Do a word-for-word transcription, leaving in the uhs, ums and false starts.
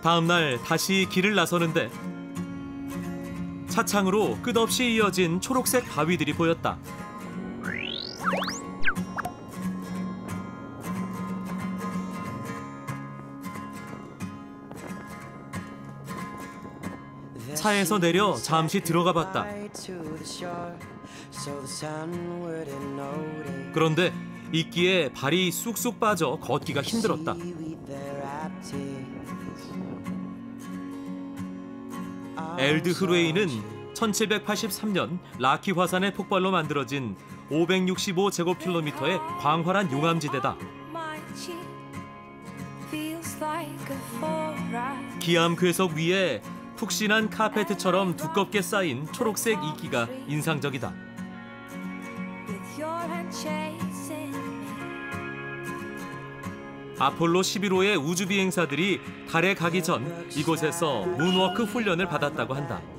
다음 날 다시 길을 나서는데 차창으로 끝없이 이어진 초록색 바위들이 보였다. 차에서 내려 잠시 들어가 봤다. 그런데 이끼에 발이 쑥쑥 빠져 걷기가 힘들었다. 엘드흐루에이는 천칠백팔십삼 년 라키 화산의 폭발로 만들어진 오백육십오 제곱킬로미터의 광활한 용암지대다. 기암 괴석 위에 푹신한 카페트처럼 두껍게 쌓인 초록색 이끼가 인상적이다. 아폴로 십일 호의 우주비행사들이 달에 가기 전 이곳에서 문워크 훈련을 받았다고 한다.